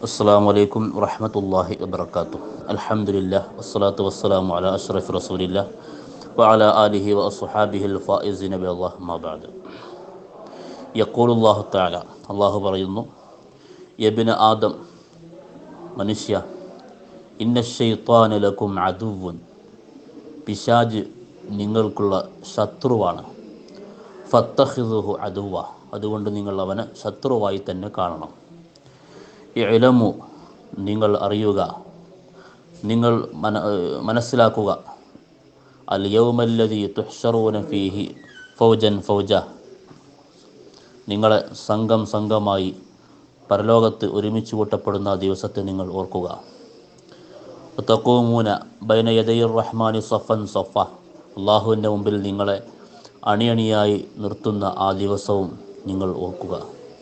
അസ്സലാമു അലൈക്കും വറഹ്മത്തുള്ളാഹി വബറകാതുഹു. അൽഹംദുലില്ലാഹ് വസ്സലാത്തു വസ്സലാമു അലാ അഷ്റഫി റസൂലില്ലാഹ് വഅലാ ആലിഹി വഅസ്ഹാബിഹിൽ ഫായിസീന ബില്ലാഹി അമ്മാ ബഅദ്. യഖൂലുല്ലാഹു തആല, അല്ലാഹു പറയുന്നു, യബ്ന ആദം, മനുഷ്യ, ഇന്നശ്ശൈത്വാന ലക്കും അദുവ്വുൻ, പിശാച് നിങ്ങൾക്കുള്ള ശത്രുവാണ്. ഫത്തഖിദുഹു അദുവ്വ, അതുകൊണ്ട് നിങ്ങൾ അവനെ ശത്രുവായി തന്നെ കാണണം. ഇഅ്ലമു, നിങ്ങൾ അറിയുക, നിങ്ങൾ മനസ്സിലാക്കുക, അൽ യൗമല്ലദീ തുഹ്ശറൂന ഫീഹി ഫൗജൻ ഫൗജ, നിങ്ങളെ സംഘം സംഘമായി പരലോകത്ത് ഒരുമിച്ച് കൂട്ടപ്പെടുന്ന ദിവസത്തെ നിങ്ങൾ ഓർക്കുക. തഖൂമൂന ബൈന യദൈർ റഹ്മാനി സഫൻ സഫ, അള്ളാഹുവിൻ്റെ മുമ്പിൽ നിങ്ങളെ അണിയണിയായി നിർത്തുന്ന ആ ദിവസവും നിങ്ങൾ ഓർക്കുക.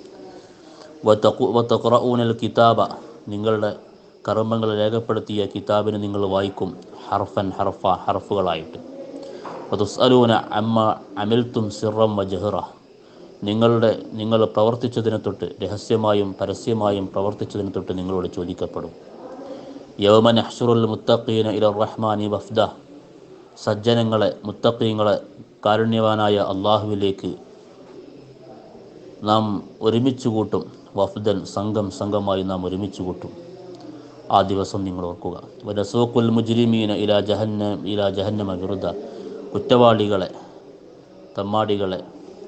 വതഖറഊനൽ കിതാബ, നിങ്ങളുടെ കർമ്മങ്ങൾ രേഖപ്പെടുത്തിയ കിതാബിനെ നിങ്ങൾ വായിക്കും, ഹർഫൻ ഹർഫ, ഹർഫുകളായിട്ട്. വതുസ്അലൂന അമ്മ അമിൽത്തും സിറം വജഹറ, നിങ്ങൾ പ്രവർത്തിച്ചതിനെ തൊട്ട്, രഹസ്യമായും പരസ്യമായും പ്രവർത്തിച്ചതിനെ തൊട്ട് നിങ്ങളോട് ചോദിക്കപ്പെടും. യൗമ നഹ്ശുറുൽ മുത്തഖീന ഇലർ റഹ്മാനി വഫ്ദ, സജ്ജനങ്ങളെ, മുത്തഖീങ്ങളെ കാരുണ്യവാനായ അള്ളാഹുവിലേക്ക് നാം ഒരുമിച്ച് കൂട്ടും. വഫ്ദൻ, സംഘം സംഘമായി നാം ഒരുമിച്ച് കൂട്ടും. ആ ദിവസം നിങ്ങൾ ഓർക്കുക. വനസൂഖുൽ മുജ്രിമീന ഇലാ ജഹന്നമ വിറുദ, കുറ്റവാളികളെ, തമ്മാടികളെ,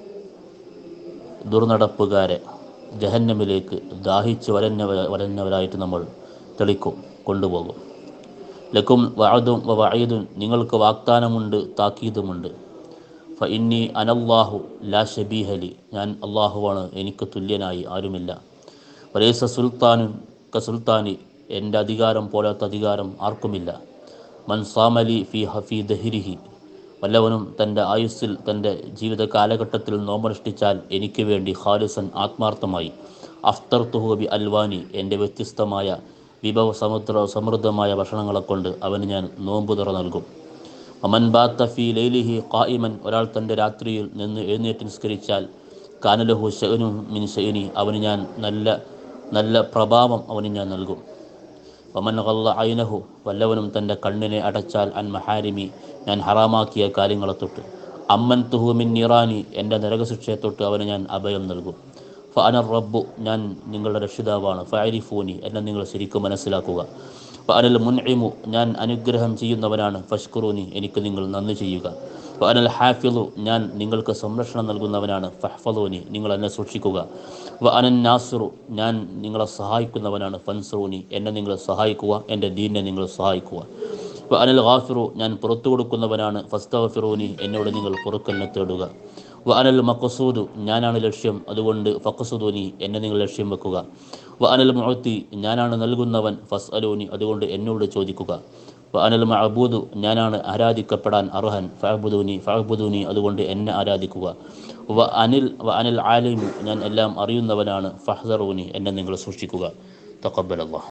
ദുർനടപ്പുകാരെ ജഹന്നമിലേക്ക് ദാഹിച്ച് വരഞ്ഞവരായിട്ട് നമ്മൾ തെളിക്കും, കൊണ്ടുപോകും. ലക്കും വഅദും വവഈദുൻ, നിങ്ങൾക്ക് വാഗ്ദാനമുണ്ട്, താക്കീതുമുണ്ട്. ഫഇന്നി അനല്ലാഹു ലാ ശബീഹലി, ഞാൻ അള്ളാഹുവാണ്, എനിക്ക് തുല്യനായി ആരുമില്ല. വലൈസ സുൽത്താനുൻ കസുൽത്താനി, എൻ്റെ അധികാരം പോലത്തെ അധികാരം ആർക്കുമില്ല. മൻ സാമലി ഫീ ദഹ്രിഹി, വല്ലവനും തൻ്റെ ആയുസ്സിൽ, തൻ്റെ ജീവിത കാലഘട്ടത്തിൽ നോമ്പനുഷ്ഠിച്ചാൽ എനിക്ക് വേണ്ടി ഖാലിസൻ, ആത്മാർത്ഥമായി, അഫ്തർതുഹു ബി അൽവാനി, എൻ്റെ വ്യത്യസ്തമായ സമൃദ്ധമായ ഭക്ഷണങ്ങളെ കൊണ്ട് അവന് ഞാൻ നോമ്പ് തുറ നൽകും. അമൻ ബാത്ത ഫീ ലൈലിഹി ഖായിമൻ, ഒരാൾ തൻ്റെ രാത്രിയിൽ നിന്ന് എഴുന്നേറ്റ് നിസ്കരിച്ചാൽ, കാനലഹു ശഅ്നു മിൻ ശഅ്നി, അവന് ഞാൻ നല്ല പ്രഭാവം അവന് ഞാൻ നൽകും. വമൻ ഗല്ല ഐനഹു, വല്ലവനും തൻ്റെ കണ്ണിനെ അടച്ചാൽ, അൻ മഹാരിമി, ഞാൻ ഹറാമാക്കിയ കാര്യങ്ങളെ തൊട്ട്, അമ്മൻ തുഹു മിൻ നിറാനി, എൻ്റെ നരകശിക്ഷയെ തൊട്ട് അവന് ഞാൻ അഭയം നൽകും. ഫഅന റബ്ബു, ഞാൻ നിങ്ങളുടെ രക്ഷിതാവാണ്. ഫഅരിഫൂനി, എന്നെ നിങ്ങൾ ശരിക്കും മനസ്സിലാക്കുക. ഫഅനൽ മുൻഇമു, ഞാൻ അനുഗ്രഹം ചെയ്യുന്നവനാണ്. ഫഷ്കുറൂനി, എനിക്ക് നിങ്ങൾ നന്ദി ചെയ്യുക. ഫഅനൽ ഹാഫിളു, ഞാൻ നിങ്ങൾക്ക് സംരക്ഷണം നൽകുന്നവനാണ്. ഫഹ്ഫളൂനി, നിങ്ങൾ എന്നെ സൂക്ഷിക്കുക. വഅനൻ നാസിറു, ഞാൻ നിങ്ങളെ സഹായിക്കുന്നവനാണ്. ഫൻസുറൂനി, എന്നെ നിങ്ങൾ സഹായിക്കുക, എൻ്റെ ദീനിനെ നിങ്ങൾ സഹായിക്കുക. വഅനൽ ഗാഫിറു, ഞാൻ പുറത്തു കൊടുക്കുന്നവനാണ്. ഫസ്തഗ്ഫിറൂനി, എന്നോട് നിങ്ങൾ പൊറുക്കലിനെ തേടുക. വഅനൽ മഖ്സൂദു, ഞാനാണ് ലക്ഷ്യം, അതുകൊണ്ട് ഫഖ്സുദൂനി, എന്നെ നിങ്ങൾ ലക്ഷ്യം വെക്കുക. വഅനൽ മുഅത്തി, ഞാനാണ് നൽകുന്നവൻ. ഫസ്അലൂനി, അതുകൊണ്ട് എന്നോട് ചോദിക്കുക. വഅനൽ മഅബൂദു, ഞാനാണ് ആരാധിക്കപ്പെടാൻ അർഹൻ. ഫഅബ്ദൂനി, അതുകൊണ്ട് എന്നെ ആരാധിക്കുക. വഅനൽ ആലിമു, ഞാൻ എല്ലാം അറിയുന്നവനാണ്. ഫഹ്സറൂനി, എന്നെ നിങ്ങൾ സൂക്ഷിക്കുക. തഖബ്ബലല്ലാഹ്.